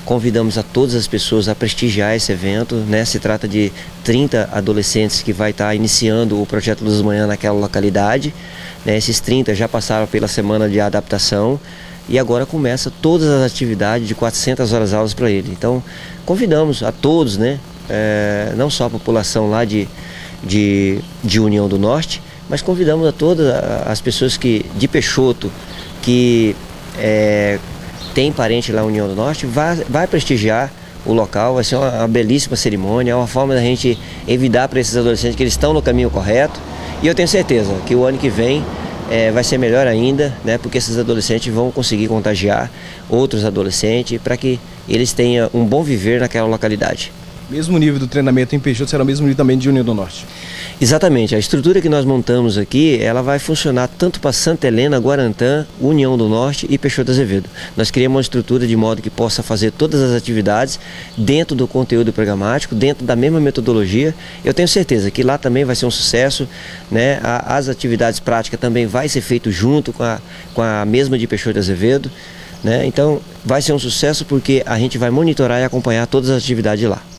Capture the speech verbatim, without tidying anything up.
convidamos a todas as pessoas a prestigiar esse evento, né? Se trata de trinta adolescentes que vai estar iniciando o projeto Luz da Manhã naquela localidade, né? Esses trinta já passaram pela semana de adaptação e agora começa todas as atividades de quatrocentas horas aulas para ele. Então convidamos a todos, né? É, não só a população lá de, de, de União do Norte, mas convidamos a todas as pessoas que, de Peixoto, que é, tem parente lá na União do Norte, vai, vai prestigiar o local. Vai ser uma, uma belíssima cerimônia, é uma forma da gente evitar para esses adolescentes que eles estão no caminho correto. E eu tenho certeza que o ano que vem é, vai ser melhor ainda, né, porque esses adolescentes vão conseguir contagiar outros adolescentes para que eles tenham um bom viver naquela localidade. Mesmo nível do treinamento em Peixoto será o mesmo nível também de União do Norte? Exatamente, a estrutura que nós montamos aqui, ela vai funcionar tanto para Santa Helena, Guarantã, União do Norte e Peixoto Azevedo. Nós criamos uma estrutura de modo que possa fazer todas as atividades dentro do conteúdo programático, dentro da mesma metodologia. Eu tenho certeza que lá também vai ser um sucesso, né? As atividades práticas também vai ser feito junto com a, com a mesma de Peixoto Azevedo, né? Então vai ser um sucesso porque a gente vai monitorar e acompanhar todas as atividades lá.